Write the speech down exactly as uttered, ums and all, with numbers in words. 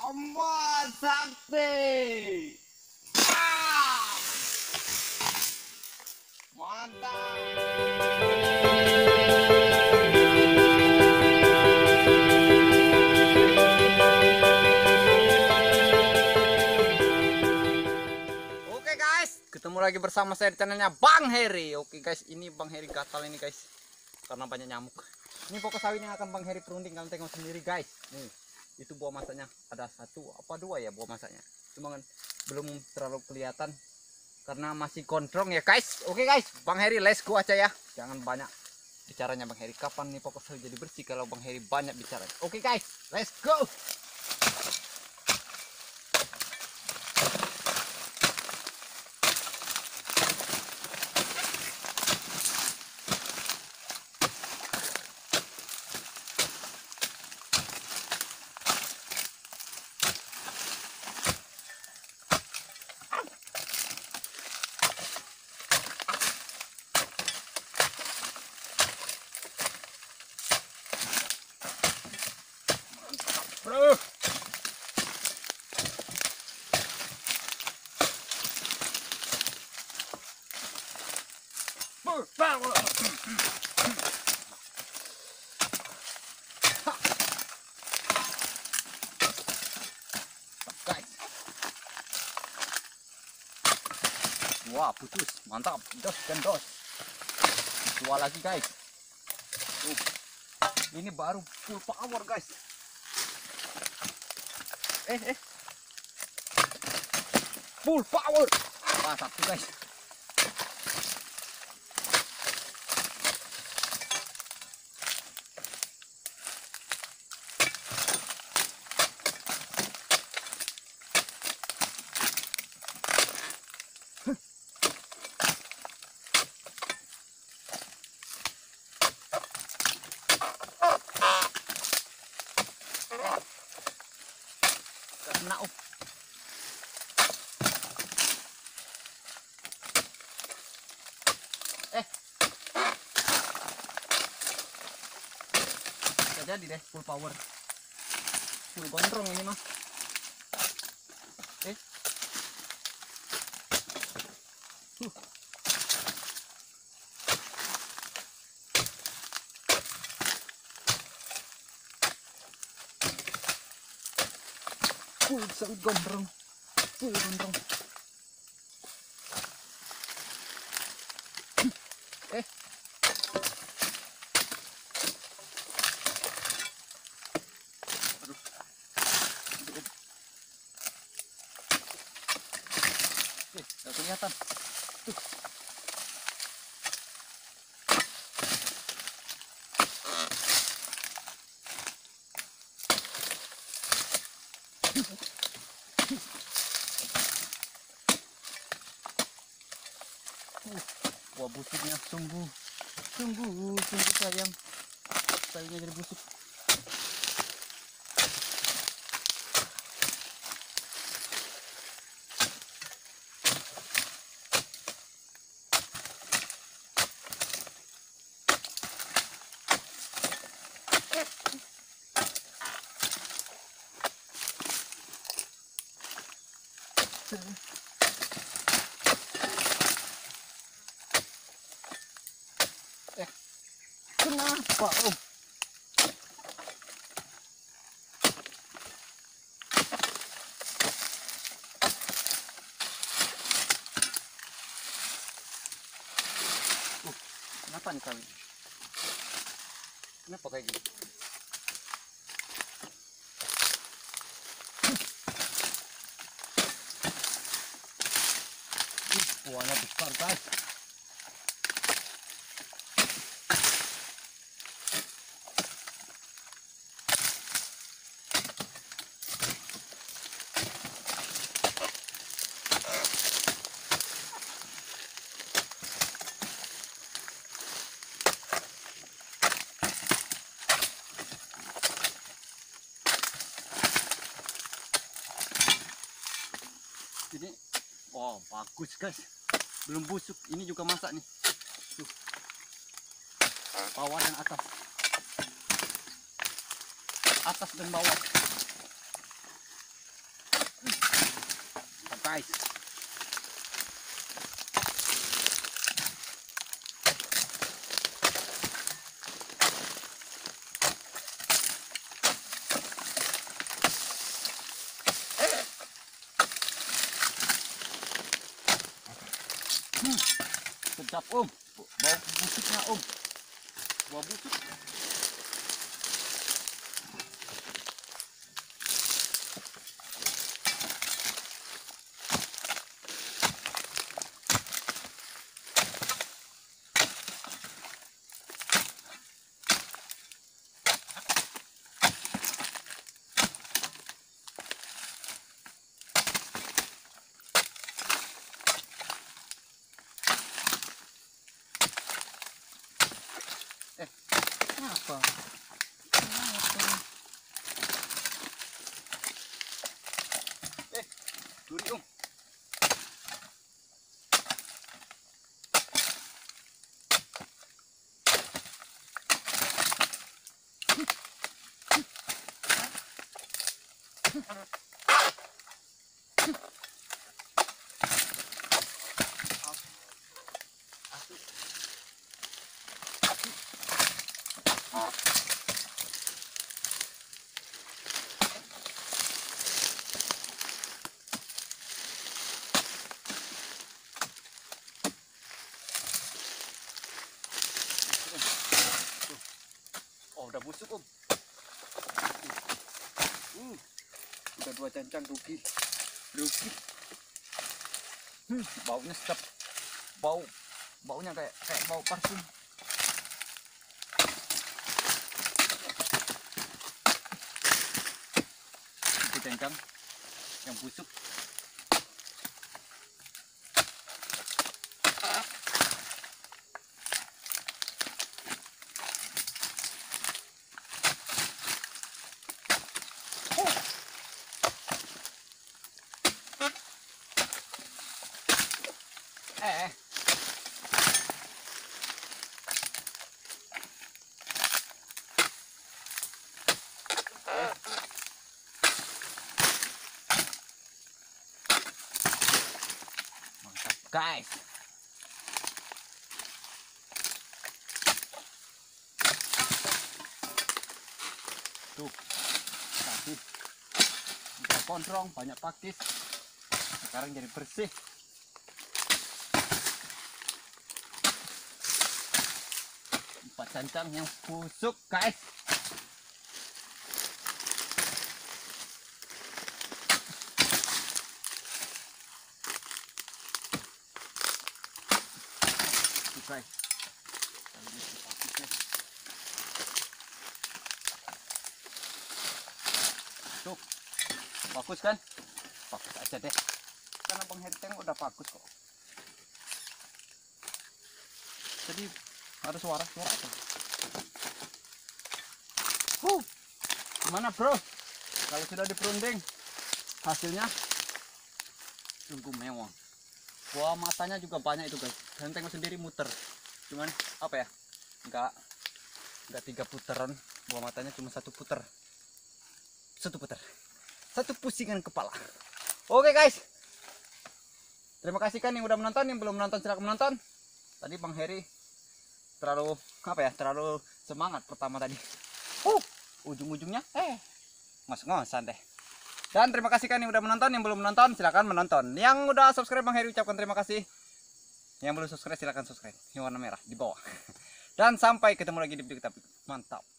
Tomat sakti. Ah! Mantap. Oke guys, ketemu lagi bersama saya di channelnya Bang Heri. Oke guys, ini Bang Heri gatal ini guys, karena banyak nyamuk. Ini pokok sawit yang akan Bang Heri perunding, kalian tengok sendiri guys. Nih, itu buah masaknya ada satu apa dua ya buah masaknya, cuma kan belum terlalu kelihatan karena masih gondrong ya guys. Oke guys, Bang Heri let's go aja ya, jangan banyak bicaranya Bang Heri. Kapan nih pokok sawit jadi bersih kalau Bang Heri banyak bicara? Oke guys, let's go. Bro. Guys. Wah, putus. Mantap. Dos dan dos. Dua lagi guys. Uh, ini baru full power guys. Eh eh full power. Wah, satu guys. Kena up. Eh gak jadi deh full power, full gondrong ini mah. Eh huh. Full sawit gondrong, full gondrong. Eh aduh, eh gak kelihatan tuh. Uh, wah busuknya sungguh sungguh sungguh sayang, sayangnya jadi busuk. Eh, kenapa om? Uh, kenapa nih kali? Kenapa kayak gini? Uh, buahnya besar guys. Ini oh bagus guys, belum busuk, ini juga masak nih tuh, bawah dan atas, atas dan bawah. guys. Hmm, sedap om, bau busuknya om, bau busuk. Eh, kenapa? Kenapa? Eh, duri om. Oh, udah busuk om. Hmm, udah dua cancang rugi, rugi. Hmm, baunya sedap, bau, baunya kayak kayak bau parfum. Itu cancang yang busuk. Eh, mantap guys. Tuh, tadi udah gondrong, banyak pakis. Sekarang jadi bersih. Empat cancang yang busuk guys. Tuh guys. Tuh, bagus kan? Bagus aja deh. Karena Bang Heri tengok udah bagus kok. Jadi ada suara-suara apa? Huh, gimana bro? Kalau sudah diperunding, hasilnya sungguh mewah. Buah matanya juga banyak itu guys. Dan tengok sendiri muter. Cuman apa ya? Enggak, enggak tiga putaran. Buah matanya cuma satu putar. Satu putar. Satu pusingan kepala. Oke guys. Terima kasih kan yang udah menonton. Yang belum menonton silahkan menonton. Tadi Bang Heri terlalu apa ya? Terlalu semangat pertama tadi. Uh, ujung-ujungnya eh ngos-ngosan deh. Dan terima kasih kan yang udah menonton. Yang belum menonton silahkan menonton. Yang udah subscribe Bang Heri ucapkan terima kasih. Yang belum subscribe silahkan subscribe. Yang warna merah di bawah. Dan sampai ketemu lagi di video kita. Mantap.